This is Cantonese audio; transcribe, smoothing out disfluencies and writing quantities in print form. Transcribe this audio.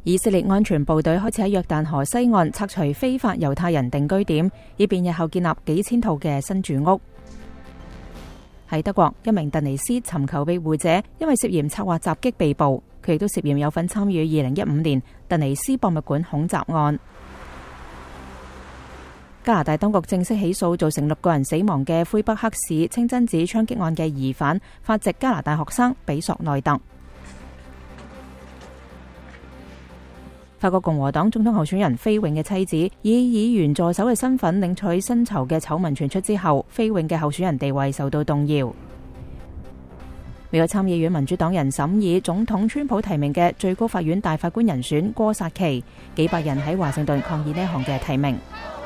以色列安全部隊開始喺約旦河西岸拆除非法猶太人定居點，以便日後建立幾千套嘅新住屋。喺德國，一名突尼斯尋求庇護者因為涉嫌策劃襲擊被捕，佢亦都涉嫌有份參與2015年突尼斯博物館恐襲案。加拿大當局正式起訴造成6個人死亡嘅魁北克市清真寺槍擊案嘅疑犯法籍加拿大學生比索內特。法國共和黨總統候選人菲永嘅妻子以議員助手嘅身份領取薪酬嘅醜聞傳出之後，菲永嘅候選人地位受到動搖。美國參議院民主黨人審議總統川普提名嘅最高法院大法官人選哥薩奇，幾百人喺華盛頓抗議呢項嘅提名。